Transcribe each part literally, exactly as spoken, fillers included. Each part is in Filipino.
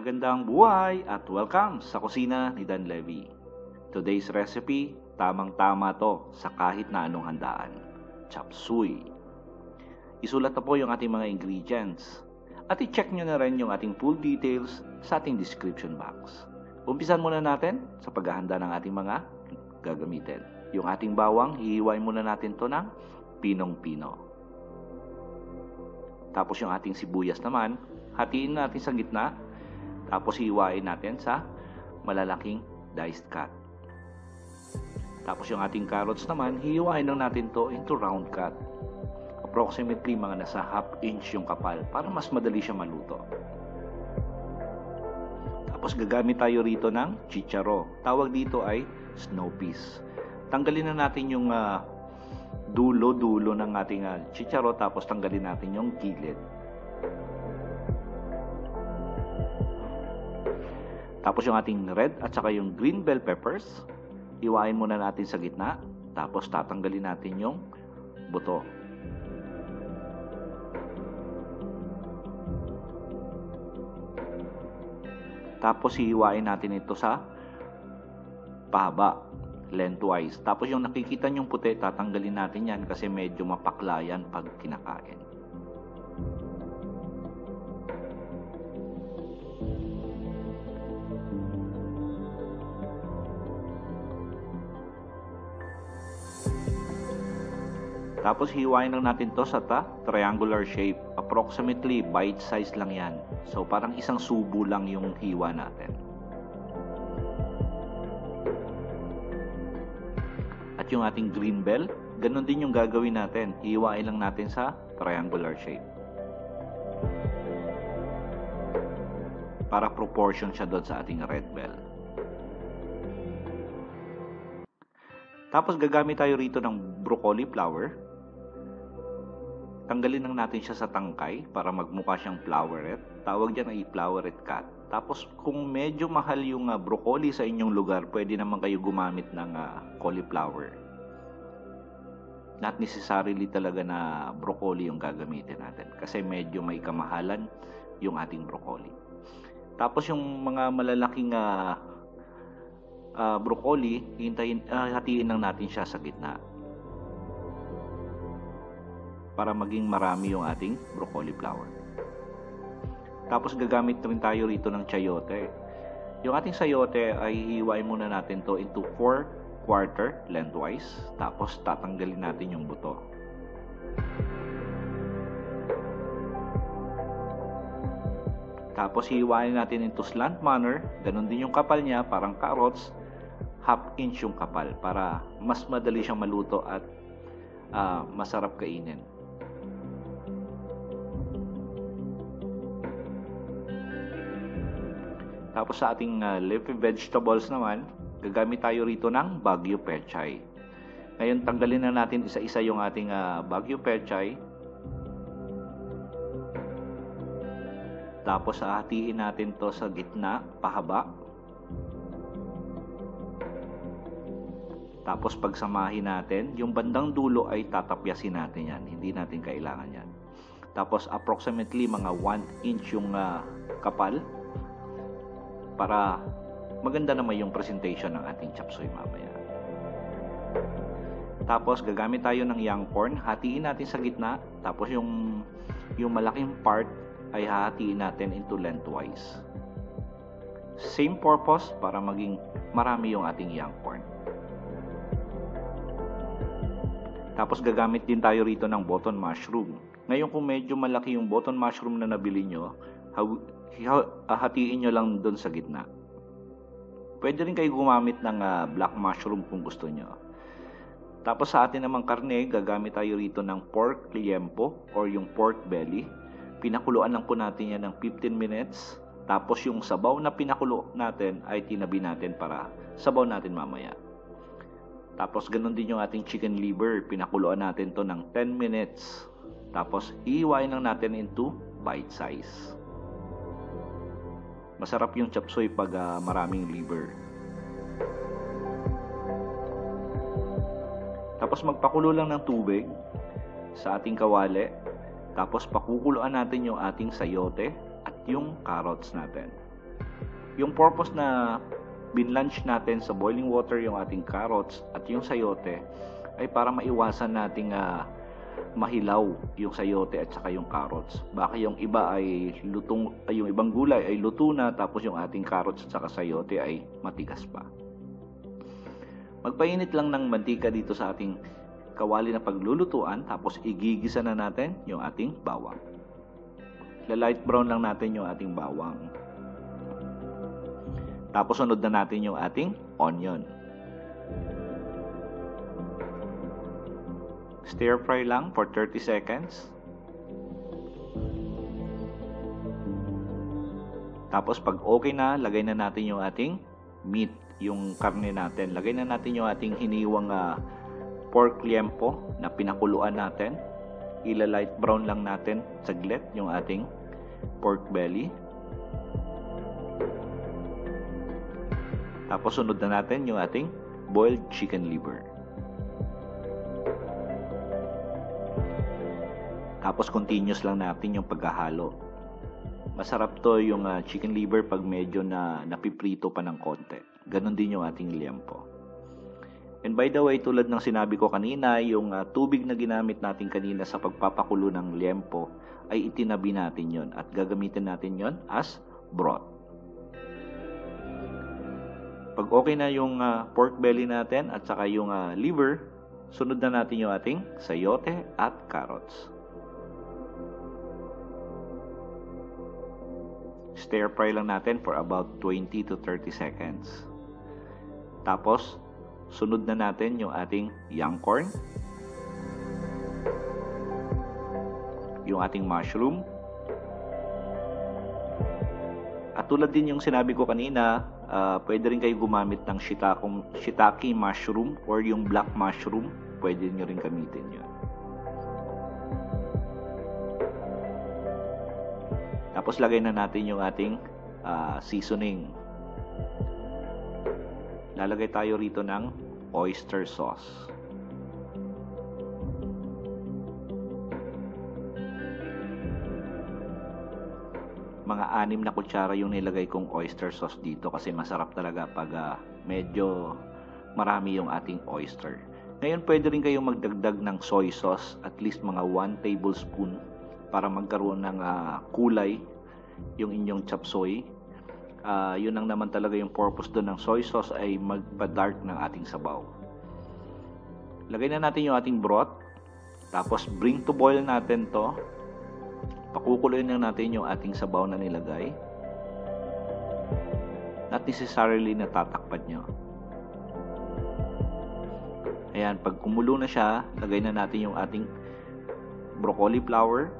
Magandang buhay at welcome sa kusina ni Dan Levy. Today's recipe, tamang-tama to sa kahit na anong handaan. Chop suey. Isulat na po yung ating mga ingredients at i-check nyo na rin yung ating full details sa ating description box. Umpisan muna natin sa paghahanda ng ating mga gagamitin. Yung ating bawang, hihiwain muna natin to ng pinong-pino. Tapos yung ating sibuyas naman, hatiin natin sa gitna. Tapos hiwain natin sa malalaking diced cut. Tapos yung ating carrots naman, hiwain lang natin to into round cut. Approximately mga nasa half inch yung kapal para mas madali siya maluto. Tapos gagamit tayo rito ng chicharo. Tawag dito ay snow peas. Tanggalin na natin yung uh, dulo-dulo ng ating uh, chicharo, tapos tanggalin natin yung gilid. Tapos yung ating red at saka yung green bell peppers, iwain muna natin sa gitna. Tapos tatanggalin natin yung buto. Tapos hihiwain natin ito sa pahaba, lengthwise. Tapos yung nakikita nyong puti, tatanggalin natin yan kasi medyo mapaklayan pag kinakain. Tapos hiwain lang natin to sa ta triangular shape. Approximately bite size lang yan. So parang isang subo lang yung hiwa natin. At yung ating green bell, ganun din yung gagawin natin. Hiwain lang natin sa triangular shape. Para proportion siya doon sa ating red bell. Tapos gagamit tayo rito ng broccoli flower. Tanggalin lang natin siya sa tangkay para magmukha siyang floweret. Tawag dyan ay floweret cut. Tapos kung medyo mahal yung uh, broccoli sa inyong lugar, pwede naman kayo gumamit ng uh, cauliflower. Not necessarily talaga na broccoli yung gagamitin natin kasi medyo may kamahalan yung ating broccoli. Tapos yung mga malalaking uh, uh, broccoli, hintayin, uh, hatiin lang natin siya sa gitna para maging marami yung ating broccoli flower. Tapos gagamit rin tayo rito ng chayote. Yung ating sayote ay hihiwain muna natin to into four quarter lengthwise. Tapos tatanggalin natin yung buto. Tapos hihiwain natin into slant manner. Ganon din yung kapal niya, parang carrots. Half inch yung kapal para mas madali siyang maluto at uh, masarap kainin. Tapos sa ating uh, leafy vegetables naman, gagamit tayo rito ng Baguio pechay. Ngayon tanggalin na natin isa-isa yung ating uh, Baguio pechay. Tapos hahatiin natin to sa gitna, pahaba. Tapos pagsamahin natin, yung bandang dulo ay tatapyasin natin yan. Hindi natin kailangan yan. Tapos approximately mga one inch yung uh, kapal. Para maganda naman yung presentation ng ating chop suey mamaya. Tapos gagamit tayo ng young corn, hatiin natin sa gitna, tapos yung yung malaking part ay hahatiin natin into lengthwise. Same purpose para maging marami yung ating young corn. Tapos gagamit din tayo rito ng button mushroom. Ngayon kung medyo malaki yung button mushroom na nabili nyo, hatiin nyo lang doon sa gitna. Pwede rin kayo gumamit ng uh, black mushroom kung gusto nyo. Tapos sa atin namang karne, gagamit tayo rito ng pork liempo or yung pork belly. Pinakuluan lang po natin yan ng fifteen minutes. Tapos yung sabaw na pinakulo natin ay tinabi natin para sabaw natin mamaya. Tapos ganun din yung ating chicken liver. Pinakuluan natin to ng ten minutes. Tapos iiwain lang natin into bite size. Masarap yung chop suey pag uh, maraming liver. Tapos magpakulo lang ng tubig sa ating kawali. Tapos pakukuluan natin yung ating sayote at yung carrots natin. Yung purpose na binlanch natin sa boiling water yung ating carrots at yung sayote ay para maiwasan nating uh, mahilaw yung sayote at saka yung carrots. Baka yung iba ay lutong, ay yung ibang gulay ay luto na, tapos yung ating carrots at saka sayote ay matigas pa. Magpainit lang ng mantika dito sa ating kawali na paglulutuan, tapos igigisa na natin yung ating bawang. La-light brown lang natin yung ating bawang. Tapos sunod na natin yung ating onion. Stir fry lang for thirty seconds. Tapos pag okay na, lagay na natin yung ating meat, yung karne natin. Lagay na natin yung ating hiniwang uh, pork liempo na pinakuluan natin. Ila-light brown lang natin saglit yung ating pork belly. Tapos sunod na natin yung ating boiled chicken liver. Tapos continuous lang natin yung paghahalo. Masarap to yung uh, chicken liver pag medyo na napiprito pa ng konti. Ganon din yung ating liempo. And by the way, tulad ng sinabi ko kanina, yung uh, tubig na ginamit natin kanina sa pagpapakulo ng liempo ay itinabi natin yon at gagamitin natin yon as broth. Pag okay na yung uh, pork belly natin at saka yung uh, liver, sunod na natin yung ating sayote at carrots. Stir fry lang natin for about twenty to thirty seconds. Tapos, sunod na natin yung ating young corn, yung ating mushroom, at tulad din yung sinabi ko kanina, uh, pwede rin kayo gumamit ng shiitake, shiitake mushroom or yung black mushroom, pwede nyo rin gamitin yun. Tapos lagay na natin yung ating uh, seasoning. Lalagay tayo rito ng oyster sauce. Mga anim na kutsara yung nilagay kong oyster sauce dito kasi masarap talaga pag uh, medyo marami yung ating oyster. Ngayon pwede rin kayong magdagdag ng soy sauce, at least mga one tablespoon para magkaroon ng uh, kulay yung inyong chop suey. Uh, yun ang naman talaga yung purpose doon ng soy sauce, ay magpa-dark ng ating sabaw. Lagay na natin yung ating broth. Tapos bring to boil natin to. Pakukuluin na natin yung ating sabaw na nilagay. Not necessarily natatakpan nyo. Ayan, pag kumulo na siya, lagay na natin yung ating broccoli flower,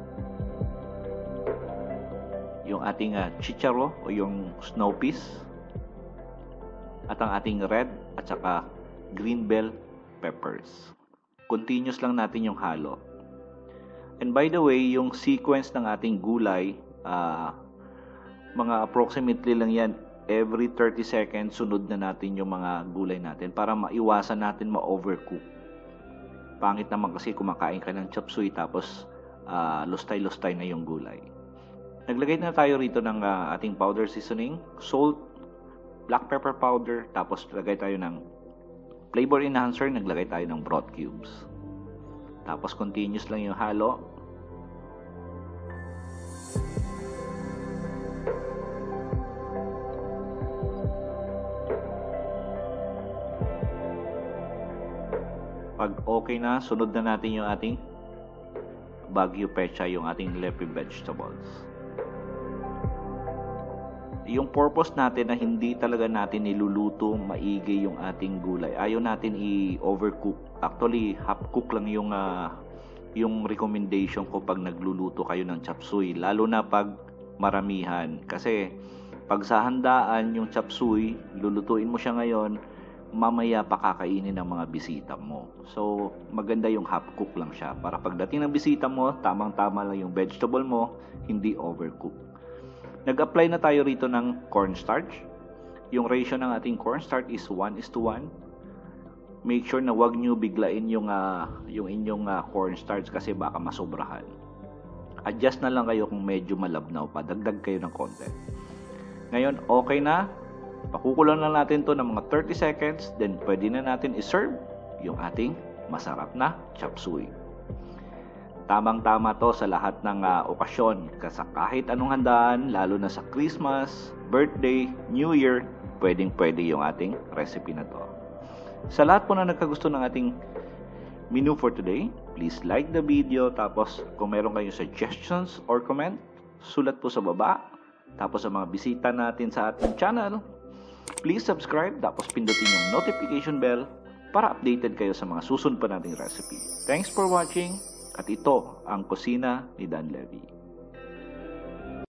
yung ating uh, chicharo o yung snow peas, at ang ating red at saka green bell peppers. Continuous lang natin yung halo. And by the way, yung sequence ng ating gulay, uh, mga approximately lang yan, every thirty seconds sunod na natin yung mga gulay natin para maiwasan natin ma-overcook. Pangit naman kasi kumakain ka ng chop suey tapos uh, lustay-lustay na yung gulay. Naglagay na tayo rito ng uh, ating powder seasoning, salt, black pepper powder, tapos lagay tayo ng flavor enhancer, naglagay tayo ng broth cubes. Tapos continuous lang yung halo. Pag okay na, sunod na natin yung ating Baguio pecha, yung ating leafy vegetables. Yung purpose natin na hindi talaga natin niluluto maigi yung ating gulay. Ayaw natin i-overcook. Actually, half cook lang yung uh, yung recommendation ko pag nagluluto kayo ng chop suey, lalo na pag maramihan. Kasi pag sa handaan yung chop suey, lulutuin mo siya ngayon, mamaya pa kakainin ng mga bisita mo. So, maganda yung half cook lang siya para pagdating ng bisita mo, tamang-tama lang yung vegetable mo, hindi overcook. Nag-apply na tayo rito ng cornstarch. Yung ratio ng ating cornstarch is one is to one. Make sure na wag nyo biglain yung, uh, yung inyong uh, cornstarch kasi baka masobrahan. Adjust na lang kayo kung medyo malabnaw pa. Dagdag kayo ng konti. Ngayon, okay na. Pakukulang lang natin to ng mga thirty seconds, then pwede na natin i-serve yung ating masarap na chop suey. Tamang-tama to sa lahat ng uh, okasyon, kasi kahit anong handaan, lalo na sa Christmas, birthday, New Year, pwedeng-pwede yung ating recipe na to. Sa lahat po na nagkagusto ng ating menu for today, please like the video, tapos kung meron kayong suggestions or comment, sulat po sa baba. Tapos sa mga bisita natin sa ating channel, please subscribe, tapos pindutin yung notification bell para updated kayo sa mga susunod pa nating recipe. Thanks for watching, at ito ang kusina ni Dan Levy.